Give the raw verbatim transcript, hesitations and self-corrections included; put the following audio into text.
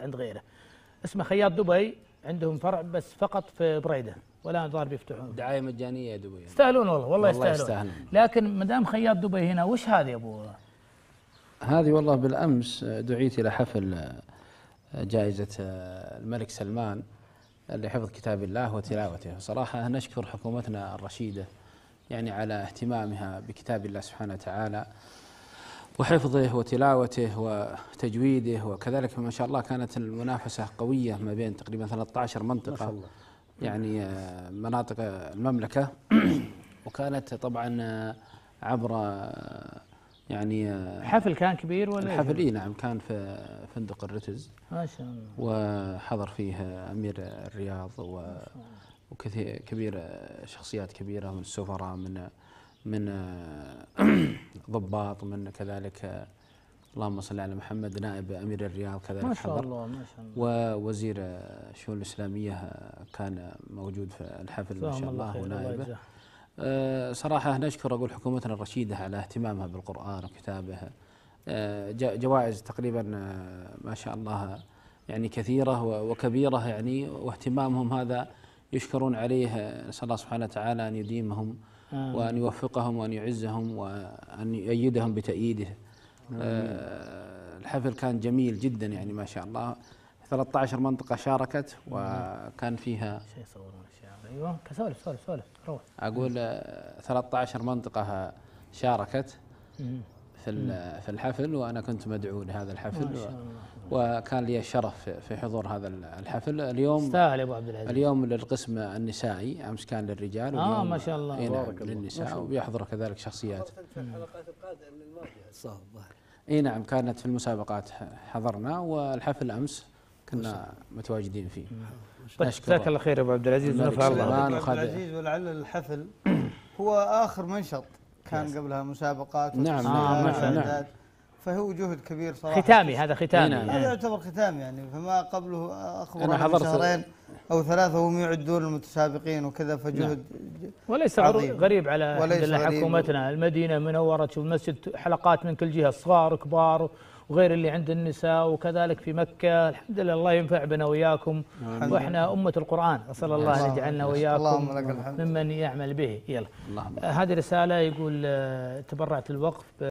عند غيره. اسمه خياط دبي، عندهم فرع بس فقط في بريده، ولا ظاهر بيفتحون. دعايه مجانيه يا دبي. يستاهلون والله، والله, والله يستاهلون. يستاهلون. لكن ما دام خياط دبي هنا، وش هذه يا ابو؟ هذه والله بالامس دعيت الى حفل جائزه الملك سلمان لحفظ كتاب الله وتلاوته. صراحه نشكر حكومتنا الرشيده يعني على اهتمامها بكتاب الله سبحانه وتعالى وحفظه وتلاوته وتجويده، وكذلك ما شاء الله كانت المنافسة قوية ما بين تقريبا ثلاثة عشر منطقة ما شاء الله. يعني مناطق المملكة وكانت طبعا عبر يعني حفل كان كبير ولا الحفل إيه؟ نعم كان في فندق الرتز ما شاء الله، وحضر فيه أمير الرياض وكثير كبير شخصيات كبيرة من السفراء، من من ضباط، من كذلك اللهم صل على محمد نائب أمير الرياض كذلك ما شاء حضر، الله ما شاء الله، ووزير الشؤون الإسلامية كان موجود في الحفل ما شاء الله ونائبه. أه صراحة نشكر أقول حكومتنا الرشيدة على اهتمامها بالقرآن وكتابه. أه جوائز تقريبا ما شاء الله يعني كثيرة وكبيرة يعني، واهتمامهم هذا يشكرون عليه. نسأل الله سبحانه وتعالى أن يديمهم وأن يوفقهم وأن يعزهم وأن يؤيدهم بتأييده. أه الحفل كان جميل جدا يعني ما شاء الله. ثلاثة عشر منطقة شاركت وكان فيها شيء يصورون الشارع. ايوه سولف سولف سولف روح. أقول ثلاثة عشر منطقة شاركت في في الحفل، وأنا كنت مدعو لهذا الحفل وكان لي الشرف في حضور هذا الحفل. اليوم استاهل يا ابو عبد العزيز. اليوم للقسم النسائي، امس كان للرجال اه ما شاء الله نعم للنساء، وبيحضر كذلك شخصيات. في الحلقات القادمه الماضيه الصاف الظاهر. اي نعم كانت في المسابقات حضرنا، والحفل امس كنا متواجدين فيه. جزاك الله خير يا ابو عبد العزيز ونفع الله. ابو عبد العزيز ولعل الحفل هو اخر منشط، كان قبلها مسابقات نعم نعم نعم فهو جهد كبير صراحه. ختامي هذا ختامي نعم. هذا يعتبر ختام يعني، فما قبله أنا اخبر شهرين او ثلاثه وهم يعدون المتسابقين وكذا، فجهد نعم. وليس غريب على وليس حكومتنا. المدينه منوره، تشوف المسجد حلقات من كل جهه، صغار وكبار وغير اللي عند النساء، وكذلك في مكة. الحمد لله الله ينفع بنا وإياكم، واحنا أمة القرآن، أسأل الله أن يجعلنا وإياكم ممن يعمل به. يلا هذه رسالة يقول تبرعت للوقف